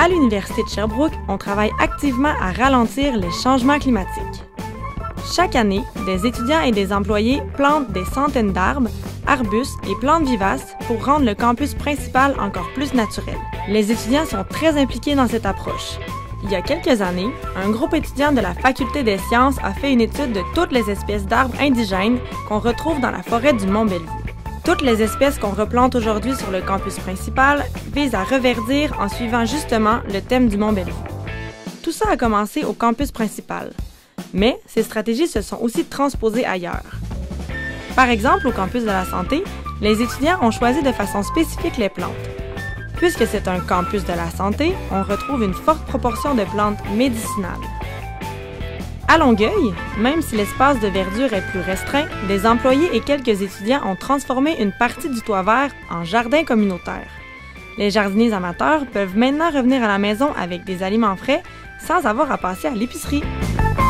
À l'Université de Sherbrooke, on travaille activement à ralentir les changements climatiques. Chaque année, des étudiants et des employés plantent des centaines d'arbres, arbustes et plantes vivaces pour rendre le campus principal encore plus naturel. Les étudiants sont très impliqués dans cette approche. Il y a quelques années, un groupe étudiant de la Faculté des sciences a fait une étude de toutes les espèces d'arbres indigènes qu'on retrouve dans la forêt du Mont-Bellevue. Toutes les espèces qu'on replante aujourd'hui sur le campus principal visent à reverdir en suivant justement le thème du Mont-Bellevue. Tout ça a commencé au campus principal, mais ces stratégies se sont aussi transposées ailleurs. Par exemple, au campus de la santé, les étudiants ont choisi de façon spécifique les plantes. Puisque c'est un campus de la santé, on retrouve une forte proportion de plantes médicinales. À Longueuil, même si l'espace de verdure est plus restreint, des employés et quelques étudiants ont transformé une partie du toit vert en jardin communautaire. Les jardiniers amateurs peuvent maintenant revenir à la maison avec des aliments frais sans avoir à passer à l'épicerie.